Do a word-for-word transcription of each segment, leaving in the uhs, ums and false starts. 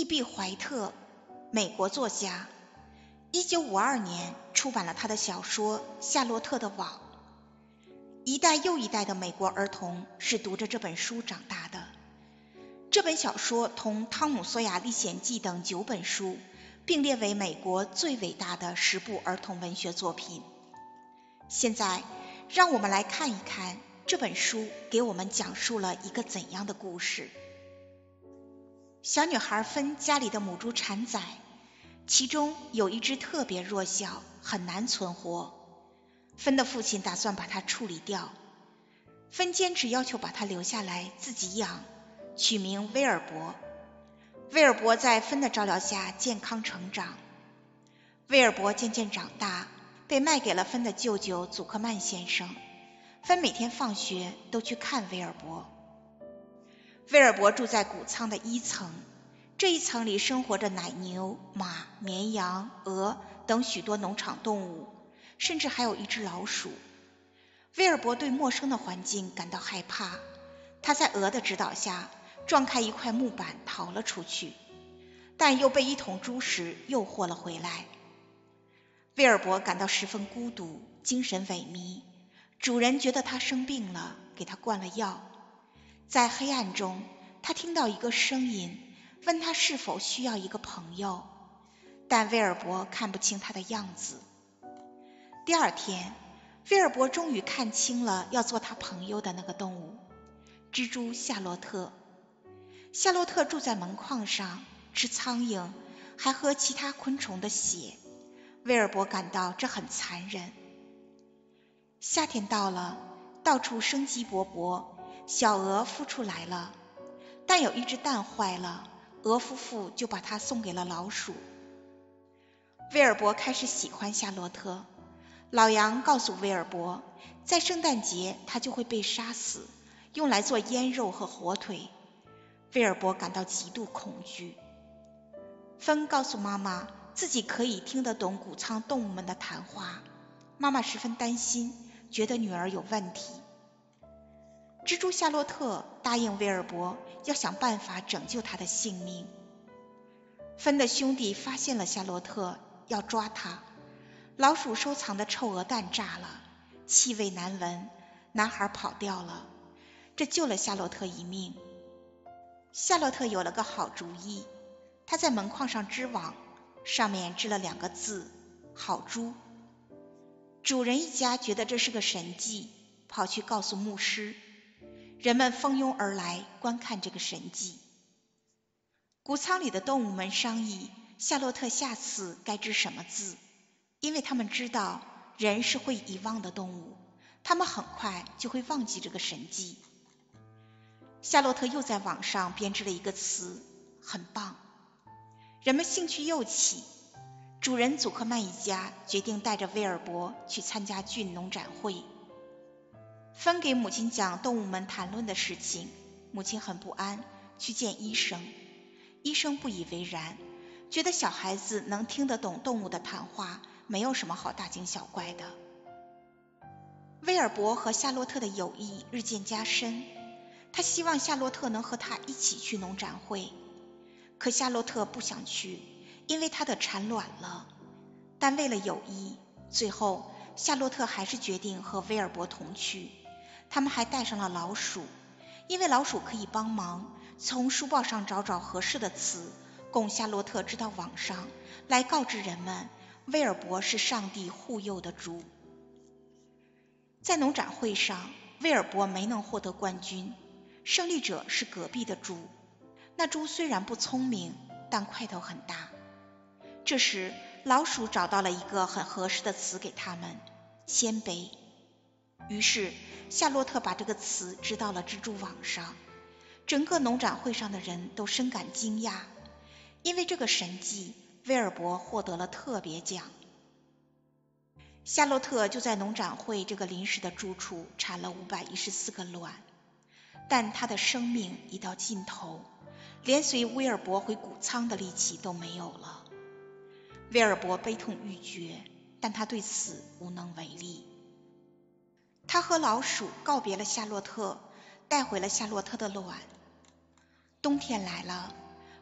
E B怀特，美国作家，一九五二年出版了他的小说《夏洛特的网》。一代又一代的美国儿童是读着这本书长大的。这本小说同《汤姆·索亚历险记》等九本书并列为美国最伟大的十部儿童文学作品。现在，让我们来看一看这本书给我们讲述了一个怎样的故事。小女孩芬家里的母猪产崽，其中有一只特别弱小，很难存活。芬的父亲打算把它处理掉，芬坚持要求把它留下来自己养，取名威尔伯。威尔伯在芬的照料下健康成长。威尔伯渐渐长大，被卖给了芬的舅舅祖克曼先生。芬每天放学都去看威尔伯。威尔伯住在谷仓的一层，这一层里生活着奶牛、马、绵羊、鹅等许多农场动物，甚至还有一只老鼠。威尔伯对陌生的环境感到害怕，他在鹅的指导下撞开一块木板逃了出去，但又被一桶猪食诱惑了回来。威尔伯感到十分孤独，精神萎靡，主人觉得他生病了，给他灌了药。在黑暗中，他听到一个声音，问他是否需要一个朋友，但威尔伯看不清他的样子。第二天，威尔伯终于看清了要做他朋友的那个动物——蜘蛛夏洛特。夏洛特住在门框上，吃苍蝇，还喝其他昆虫的血。威尔伯感到这很残忍。夏天到了，到处生机勃勃，小鹅孵出来了，但有一只蛋坏了，鹅夫妇就把它送给了老鼠。威尔伯开始喜欢夏洛特。老杨告诉威尔伯，在圣诞节他就会被杀死，用来做腌肉和火腿。威尔伯感到极度恐惧。芬告诉妈妈，自己可以听得懂谷仓动物们的谈话。妈妈十分担心，觉得女儿有问题。蜘蛛夏洛特答应威尔伯要想办法拯救他的性命。芬的兄弟发现了夏洛特，要抓他。老鼠收藏的臭鹅蛋炸了，气味难闻，男孩跑掉了，这救了夏洛特一命。夏洛特有了个好主意，他在门框上织网，上面织了两个字：好猪。主人一家觉得这是个神迹，跑去告诉牧师。人们蜂拥而来观看这个神迹。谷仓里的动物们商议夏洛特下次该织什么字，因为他们知道人是会遗忘的动物，他们很快就会忘记这个神迹。夏洛特又在网上编织了一个词，很棒。人们兴趣又起，主人祖克曼一家决定带着威尔伯去参加郡农展会。芬给母亲讲动物们谈论的事情，母亲很不安，去见医生。医生不以为然，觉得小孩子能听得懂动物的谈话，没有什么好大惊小怪的。威尔伯和夏洛特的友谊日渐加深，他希望夏洛特能和他一起去农展会，可夏洛特不想去，因为他的产卵了。但为了友谊，最后夏洛特还是决定和威尔伯同去。他们还带上了老鼠，因为老鼠可以帮忙从书报上找找合适的词，供夏洛特织到网上，来告知人们威尔伯是上帝护佑的猪。在农展会上，威尔伯没能获得冠军，胜利者是隔壁的猪。那猪虽然不聪明，但块头很大。这时老鼠找到了一个很合适的词给他们：谦卑。于是夏洛特把这个词织到了蜘蛛网上。整个农展会上的人都深感惊讶，因为这个神迹，威尔伯获得了特别奖。夏洛特就在农展会这个临时的住处产了五百一十四个卵，但他的生命已到尽头，连随威尔伯回谷仓的力气都没有了。威尔伯悲痛欲绝，但他对此无能为力。他和老鼠告别了夏洛特，带回了夏洛特的卵。冬天来了，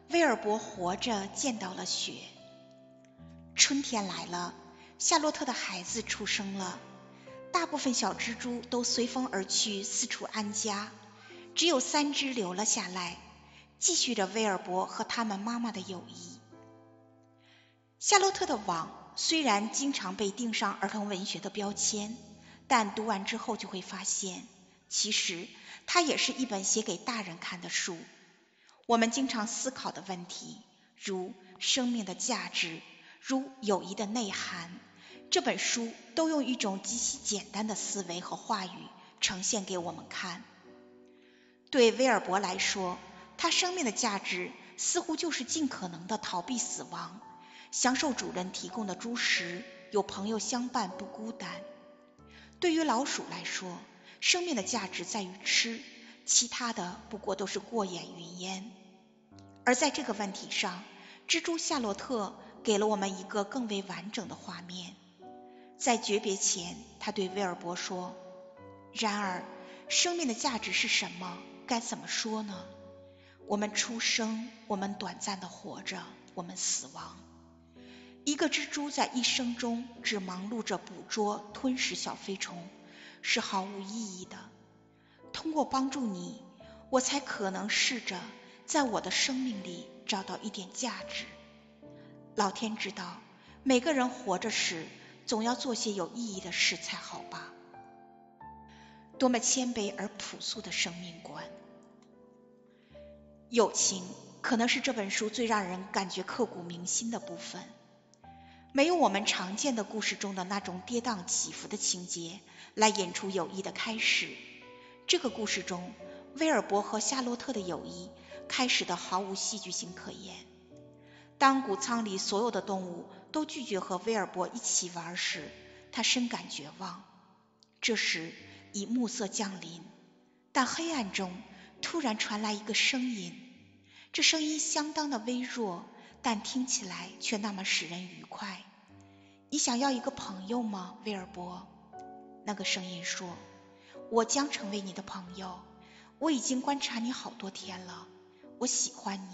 威尔伯活着见到了雪。春天来了，夏洛特的孩子出生了，大部分小蜘蛛都随风而去，四处安家，只有三只留了下来，继续着威尔伯和他们妈妈的友谊。夏洛特的网虽然经常被钉上儿童文学的标签，但读完之后就会发现，其实它也是一本写给大人看的书。我们经常思考的问题，如生命的价值，如友谊的内涵，这本书都用一种极其简单的思维和话语呈现给我们看。对威尔伯来说，他生命的价值似乎就是尽可能的逃避死亡，享受主人提供的猪食，有朋友相伴不孤单。对于老鼠来说，生命的价值在于吃，其他的不过都是过眼云烟。而在这个问题上，蜘蛛夏洛特给了我们一个更为完整的画面。在诀别前，他对威尔伯说，然而生命的价值是什么？该怎么说呢？我们出生，我们短暂的活着，我们死亡。一个蜘蛛在一生中只忙碌着捕捉、吞食小飞虫，是毫无意义的。通过帮助你，我才可能试着在我的生命里找到一点价值。老天知道，每个人活着时总要做些有意义的事才好吧。多么谦卑而朴素的生命观。友情可能是这本书最让人感觉刻骨铭心的部分。没有我们常见的故事中的那种跌宕起伏的情节来演出友谊的开始。这个故事中，威尔伯和夏洛特的友谊开始的毫无戏剧性可言。当谷仓里所有的动物都拒绝和威尔伯一起玩时，他深感绝望。这时已暮色降临，但黑暗中突然传来一个声音，这声音相当的微弱，但听起来却那么使人愉快。你想要一个朋友吗，威尔伯？那个声音说，我将成为你的朋友，我已经观察你好多天了，我喜欢你。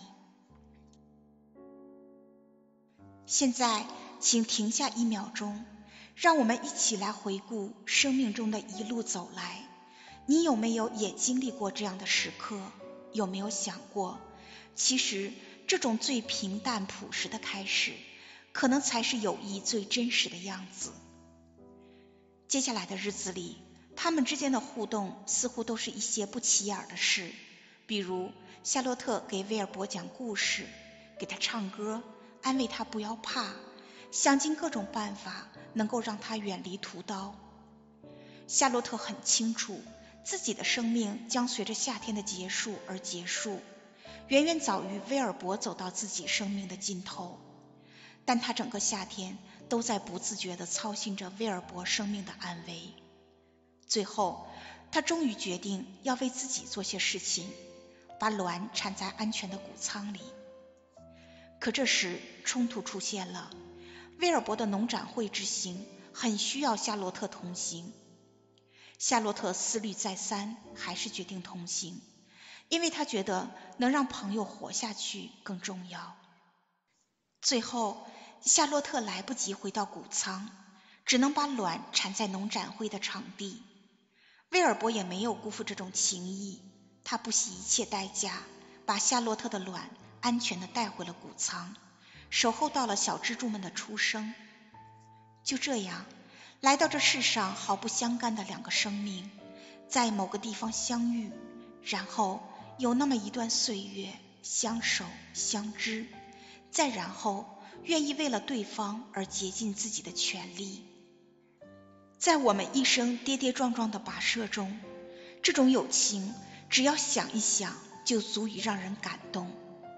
现在请停下一秒钟，让我们一起来回顾生命中的一路走来。你有没有也经历过这样的时刻？有没有想过，其实这种最平淡朴实的开始，可能才是友谊最真实的样子。接下来的日子里，他们之间的互动似乎都是一些不起眼的事，比如夏洛特给威尔伯讲故事，给他唱歌，安慰他不要怕，想尽各种办法能够让他远离屠刀。夏洛特很清楚，自己的生命将随着夏天的结束而结束，远远早于威尔伯走到自己生命的尽头。但他整个夏天都在不自觉地操心着威尔伯生命的安危。最后，他终于决定要为自己做些事情，把卵产在安全的谷仓里。可这时冲突出现了，威尔伯的农展会之行很需要夏洛特同行。夏洛特思虑再三，还是决定同行，因为他觉得能让朋友活下去更重要。最后，夏洛特来不及回到谷仓，只能把卵产在农展会的场地。威尔伯也没有辜负这种情谊，他不惜一切代价把夏洛特的卵安全地带回了谷仓，守候到了小蜘蛛们的出生。就这样，来到这世上毫不相干的两个生命，在某个地方相遇，然后有那么一段岁月相守相知，再然后愿意为了对方而竭尽自己的全力。在我们一生跌跌撞撞的跋涉中，这种友情只要想一想就足以让人感动。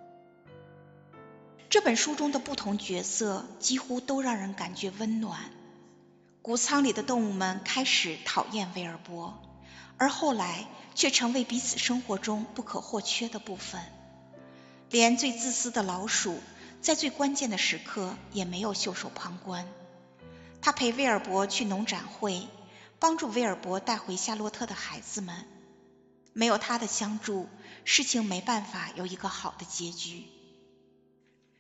这本书中的不同角色几乎都让人感觉温暖。谷仓里的动物们开始讨厌威尔伯，而后来却成为彼此生活中不可或缺的部分。连最自私的老鼠在最关键的时刻也没有袖手旁观。他陪威尔伯去农展会，帮助威尔伯带回夏洛特的孩子们。没有他的相助，事情没办法有一个好的结局。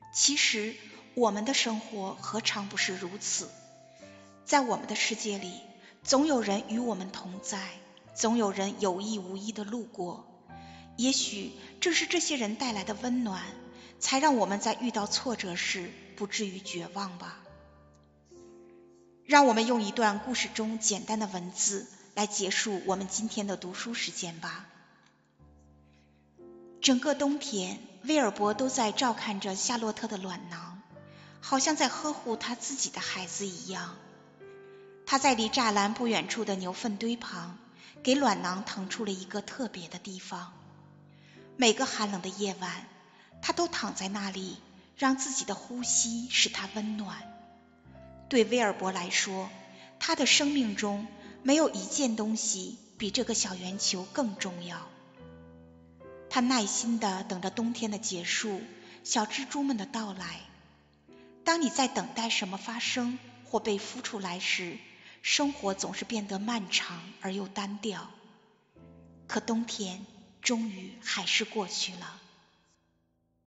其实我们的生活何尝不是如此？在我们的世界里，总有人与我们同在，总有人有意无意地路过。也许正是这些人带来的温暖，才让我们在遇到挫折时不至于绝望吧。让我们用一段故事中简单的文字来结束我们今天的读书时间吧。整个冬天，威尔伯都在照看着夏洛特的卵囊，好像在呵护他自己的孩子一样。他在离栅栏不远处的牛粪堆旁，给卵囊腾出了一个特别的地方。每个寒冷的夜晚，他都躺在那里，让自己的呼吸使他温暖。对威尔伯来说，他的生命中没有一件东西比这个小圆球更重要。他耐心地等着冬天的结束，小蜘蛛们的到来。当你在等待什么发生或被孵出来时，生活总是变得漫长而又单调。可冬天终于还是过去了。